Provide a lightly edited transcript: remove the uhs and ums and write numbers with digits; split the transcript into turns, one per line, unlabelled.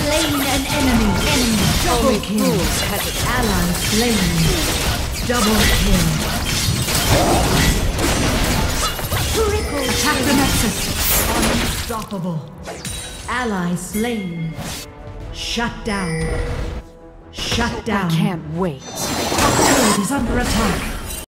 slain an enemy. Double kill. Ally slain. Double kill. Attack the Nexus. Unstoppable. Ally slain. Shut down. Shut down.
I can't wait.
Top turret is under attack.